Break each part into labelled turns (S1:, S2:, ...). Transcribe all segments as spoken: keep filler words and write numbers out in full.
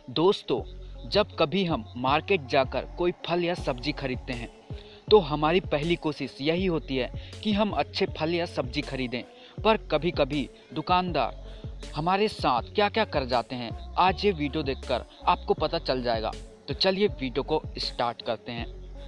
S1: दोस्तों, जब कभी हम मार्केट जाकर कोई फल या सब्जी खरीदते हैं तो हमारी पहली कोशिश यही होती है कि हम अच्छे फल या सब्जी खरीदें। पर कभी कभी दुकानदार हमारे साथ क्या क्या कर जाते हैं, आज ये वीडियो देखकर आपको पता चल जाएगा। तो चलिए वीडियो को स्टार्ट करते हैं।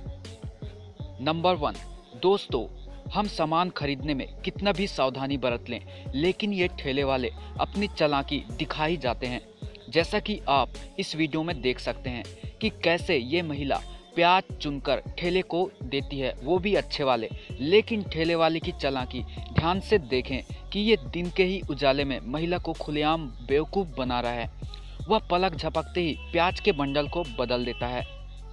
S1: नंबर वन, दोस्तों, हम सामान खरीदने में कितना भी सावधानी बरत लें, लेकिन ये ठेले वाले अपनी चालाकी दिखा ही जाते हैं। जैसा कि आप इस वीडियो में देख सकते हैं कि कैसे ये महिला प्याज चुनकर ठेले को देती है, वो भी अच्छे वाले। लेकिन ठेले वाले की चालाकी ध्यान से देखें कि ये दिन के ही उजाले में महिला को खुलेआम बेवकूफ़ बना रहा है। वह पलक झपकते ही प्याज के बंडल को बदल देता है।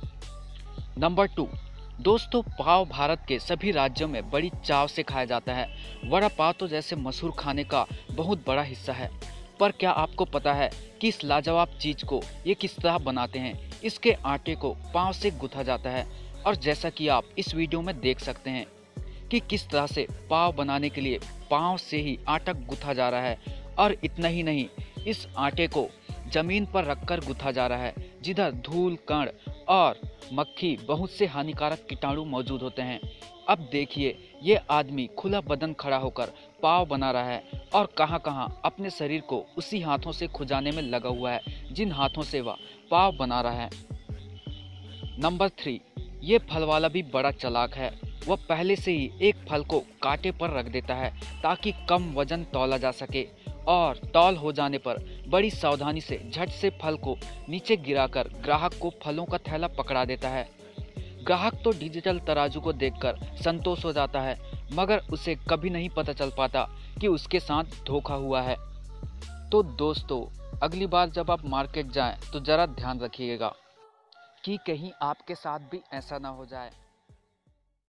S1: नंबर टू, दोस्तों, पाव भारत के सभी राज्यों में बड़ी चाव से खाया जाता है। वड़ा पाव तो जैसे मशहूर खाने का बहुत बड़ा हिस्सा है। पर क्या आपको पता है कि इस लाजवाब चीज़ को ये किस तरह बनाते हैं? इसके आटे को पाव से गूंथा जाता है और जैसा कि आप इस वीडियो में देख सकते हैं कि किस तरह से पाव बनाने के लिए पाव से ही आटा गूंथा जा रहा है। और इतना ही नहीं, इस आटे को ज़मीन पर रखकर गूंथा जा रहा है जिधर धूल, कण और मक्खी, बहुत से हानिकारक कीटाणु मौजूद होते हैं। अब देखिए, ये आदमी खुला बदन खड़ा होकर पाव बना रहा है और कहां कहां अपने शरीर को उसी हाथों से खुजाने में लगा हुआ है जिन हाथों से वह पाव बना रहा है। नंबर थ्री, ये फल वाला भी बड़ा चालाक है। वह पहले से ही एक फल को कांटे पर रख देता है ताकि कम वजन तौला जा सके, और तौल हो जाने पर बड़ी सावधानी से झट से फल को नीचे गिराकर ग्राहक को फलों का थैला पकड़ा देता है। ग्राहक तो डिजिटल तराजू को देखकर संतोष हो जाता है, मगर उसे कभी नहीं पता चल पाता कि उसके साथ धोखा हुआ है। तो दोस्तों, अगली बार जब आप मार्केट जाएं तो ज़रा ध्यान रखिएगा कि कहीं आपके साथ भी ऐसा ना हो जाए।